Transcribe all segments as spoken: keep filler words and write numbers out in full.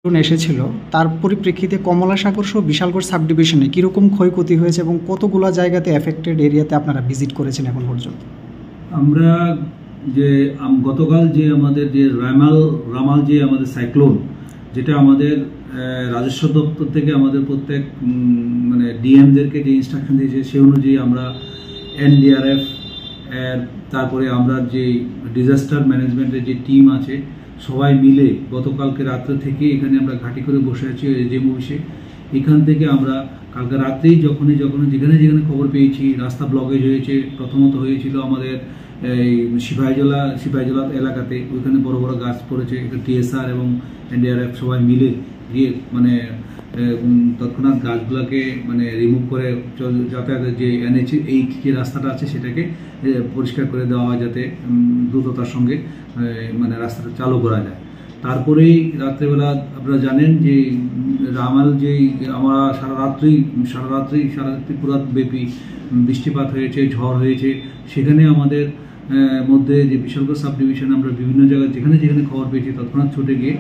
Drone এসেছিল তার পরিপ্রেক্ষিতে কমলা সাগর সহ বিশালগড় সাব ডিভিশনে কীরকম ক্ষয়ক্ষতি হয়েছে এবং কতগুলো জায়গাতে এফেক্টেড এরিয়াতে আপনারা ভিজিট করেছেন এখন পর্যন্ত? আমরা যে গতকাল যে আমাদের যে রামাল রামাল যে আমাদের সাইক্লোন, যেটা আমাদের রাজস্ব দপ্তর থেকে আমাদের প্রত্যেক মানে ডিএমদেরকে যে ইনস্ট্রাকশন দিয়েছে সেই অনুযায়ী আমরা এনডিআরএফ এর তারপরে আমরা যে ডিজাস্টার ম্যানেজমেন্টের যে টিম আছে সবাই মিলে গতকালকে রাত্রে থেকে এখানে আমরা ঘাঁটি করে বসে আছি এজেএম অফিসে। এখান থেকে আমরা কালকে রাত্রেই যখনই যখনই যেখানে যেখানে খবর পেয়েছি রাস্তা ব্লকেজ হয়েছে, প্রথমত হয়েছিল আমাদের এই সিপাহীজলা সিপাহীজলা এলাকাতে, ওইখানে বড় বড় গাছ পড়েছে। টিএসআর এবং এনডিআরএফ সবাই মিলে গিয়ে মানে তৎক্ষণাৎ গাছগুলোকে মানে রিমুভ করে যাতায়াতের যে এনএইচ এইট যে রাস্তাটা আছে সেটাকে পরিষ্কার করে দেওয়া হয় যাতে দ্রুততার সঙ্গে মানে রাস্তাটা চালু করা যায়। তারপরেই রাত্রেবেলা আপনারা জানেন যে রামাল যেই আমরা সারা রাত্রি সারা রাত্রি সারা রাত্রি পুরো ব্যাপী বৃষ্টিপাত হয়েছে, ঝড় হয়েছে। সেখানে আমাদের মধ্যে যে বিশালগড় সাব ডিভিশন আমরা বিভিন্ন জায়গায় যেখানে যেখানে খবর পেয়েছি তৎক্ষণাৎ ছুটে গিয়ে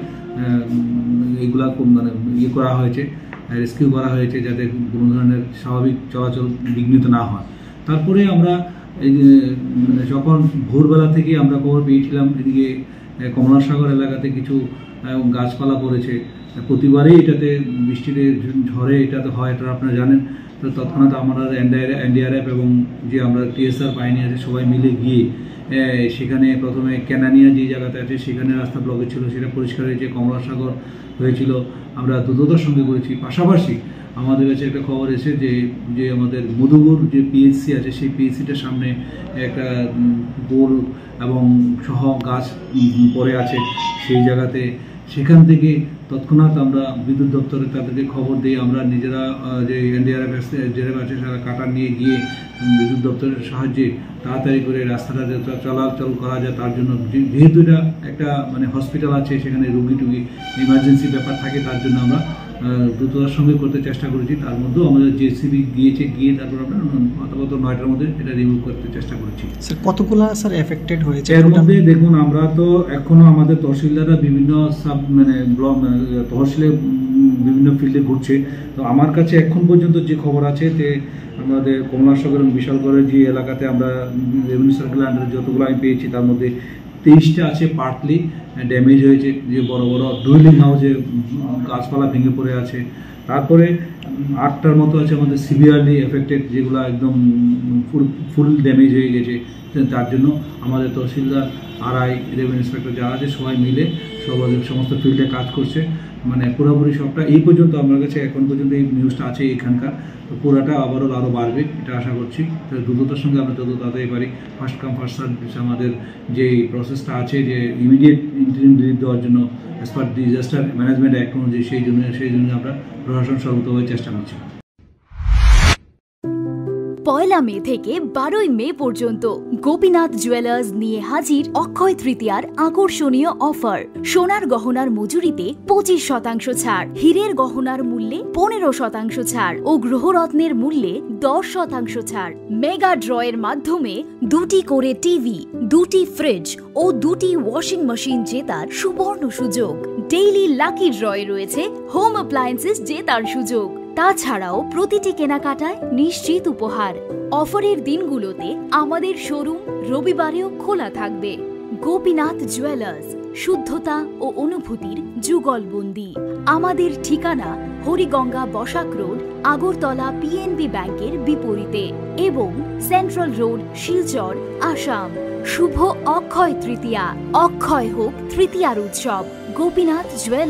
এগুলা মানে ইয়ে করা হয়েছে, রেস্কিউ করা হয়েছে যাতে কোনো ধরনের স্বাভাবিক চলাচল বিঘ্নিত না হয়। তারপরে আমরা এই যখন ভোরবেলা থেকে আমরা খবর পেয়েছিলাম এদিকে কমলাসাগর এলাকাতে কিছু গাছপালা পড়েছে। প্রতিবারই এটাতে বৃষ্টিতে ঝড়ে এটাতে হয়, এটা আপনারা জানেন। তো তৎক্ষণাৎ আমরা এনডিআরএফ এবং যে আমরা টিএসআর বাহিনী আছে সবাই মিলে গিয়ে সেখানে প্রথমে ক্যানানিয়া যে জায়গাতে আছে সেখানে রাস্তা ব্লকেজ ছিল, সেটা পরিষ্কার হয়েছে। কমলাসাগর হয়েছিল, আমরা দ্রুততার সঙ্গে করেছি। পাশাপাশি আমাদের কাছে একটা খবর এসে যে যে আমাদের মধুপুর যে পিএইচসি আছে সেই পিএইচসিটার সামনে একটা গোল এবং সহ গাছ পড়ে আছে সেই জায়গাতে। সেখান থেকে তৎক্ষণাৎ আমরা বিদ্যুৎ দপ্তরে তাদেরকে খবর দিয়ে আমরা নিজেরা যে এনডিআরএফ জেরেফ আছে তারা কাটার নিয়ে গিয়ে বিদ্যুৎ দপ্তরের সাহায্যে তাড়াতাড়ি করে রাস্তাটা চলাচল করা যায় তার জন্য। যেহেতু এটা একটা মানে হসপিটাল আছে, সেখানে রুগী টুগি ইমার্জেন্সি ব্যাপার থাকে, তার জন্য আমরা দ্রুততার সঙ্গে করতে চেষ্টা করেছি। তার মধ্যেও আমাদের জেসিবি গিয়েছে, গিয়ে তারপর আমরা গত নয়টার মধ্যে এটা রিমুভ করতে চেষ্টা করেছি। স্যার কতগুলো স্যার এফেক্টেড হয়েছে এর মধ্যে? দেখুন, আমরা তো এখনো আমাদের তহসিলদাররা বিভিন্ন সাব মানে ব্লক তহসিলে বিভিন্ন ফিল্ডে ঘুরছে। তো আমার কাছে এখন পর্যন্ত যে খবর আছে যে আমাদের কমলাসাগর এবং বিশালগড়ের যে এলাকাতে আমরা রেভিনিউ সার্কেল আন্ডারে যতগুলো আমি পেয়েছি তার মধ্যে তেইশটা আছে পার্টলি ড্যামেজ হয়েছে, যে বড় বড় ডুয়েলিং হাউসে গাছপালা ভেঙে পড়ে আছে। তারপরে আটটার মতো আছে আমাদের সিভিয়ারলি এফেক্টেড, যেগুলো একদম ফুল ফুল ড্যামেজ হয়ে গেছে। তার জন্য আমাদের তহসিলদার আরআই রেভিনিউ ইন্সপেক্টর যারা আছে সবাই মিলে সবাই সমস্ত ফিল্ডে কাজ করছে। মানে পুরোপুরি সবটা এই পর্যন্ত আমার কাছে এখন পর্যন্ত এই নিউজটা আছে এখানকার। তো পুরোটা আবারও আরও বাড়বে এটা আশা করছি। তো দ্রুততার সঙ্গে আমরা যত তাড়াতাড়ি পারি ফার্স্ট কাম ফার্স্ট সার্ভিস আমাদের যে প্রসেসটা আছে যে ইমিডিয়েট ইন্টারিম রিলিফ দেওয়ার জন্য as per disaster management act অনুযায়ী সেই জন্য সেই জন্য আমরা প্রশাসন সর্বতভাবে চেষ্টা করছি। পয়লা মে থেকে বারোই মে পর্যন্ত গোপীনাথ জুয়েলার্স নিয়ে হাজির অক্ষয় তৃতীয়ার আকর্ষণীয় অফার। সোনার গহনার মজুরিতে পঁচিশ শতাংশ ছাড়, হীরের গহনার মূল্যে পনেরো শতাংশ ছাড় ও গ্রহরত্নের মূল্যে দশ শতাংশ ছাড়। মেগা ড্রয়ের মাধ্যমে দুটি করে টিভি, দুটি ফ্রিজ ও দুটি ওয়াশিং মেশিন জেতার সুবর্ণ সুযোগ। ডেইলি লাকি ড্রয়ে রয়েছে হোম অ্যাপ্লায়েন্সেস জেতার সুযোগ। তাছাড়াও প্রতিটি কেনাকাটায় নিশ্চিত উপহার। অফারের দিনগুলোতে আমাদের শোরুম রবিবারেও খোলা থাকবে। গোপীনাথ জুয়েলার্স, শুদ্ধতা ও অনুভূতির যুগলবন্দি। আমাদের ঠিকানা হরিগঙ্গা বসাক রোড, আগরতলা পিএনবি ব্যাংকের বিপরীতে এবং সেন্ট্রাল রোড, শিলচর, আসাম। শুভ অক্ষয় তৃতীয়া। অক্ষয় হোক তৃতীয়ার উৎসব। গোপীনাথ জুয়েলার্স।